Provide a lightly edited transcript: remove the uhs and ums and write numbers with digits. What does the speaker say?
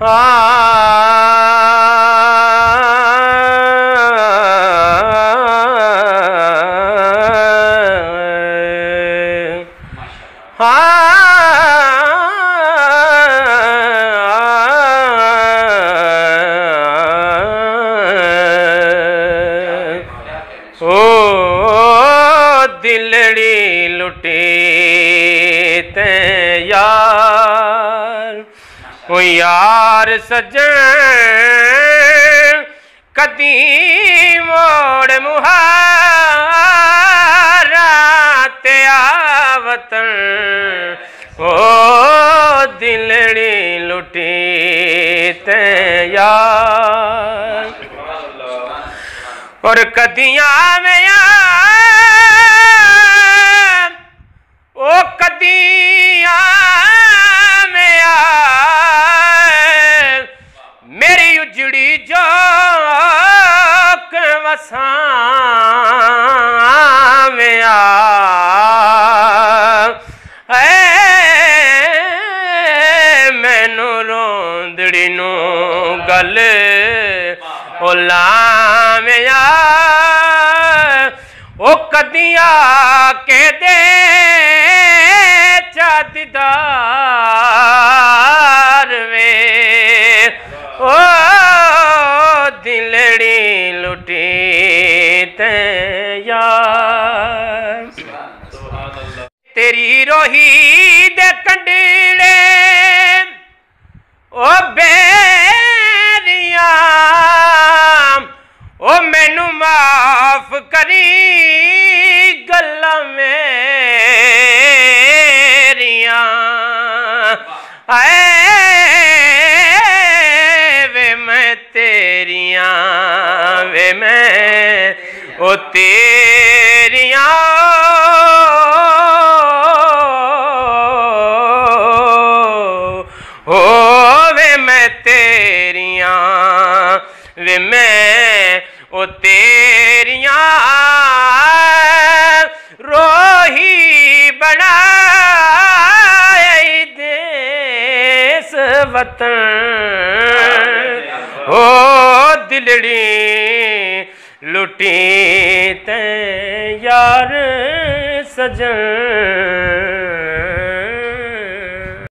दिलड़ी लुटी ते यार ओ यार सजन कदी मोड़ मुहारा ते आवतन ओ दिलड़ी लुटी ते यार और कदियां में ओ कदियां में मेरी उजड़ी जो वसा में मैनू रोंदड़ी नू गल ओ लामिया ओ कदिया के दे चादीदार वे ओ दिलड़ी लुटी ते यार तेरी रोही दे कंडीले ओ बेरिया ओ मैनू माफ करी गल्लां मेरियां आए वे मैं तेरियां वे मैं ओ तेरियां ओ वे मैं तेरियां वे मैं ओ तेरियां रोही बनाई देस वतन ओ दिलड़ी लुटी ते यार सजन।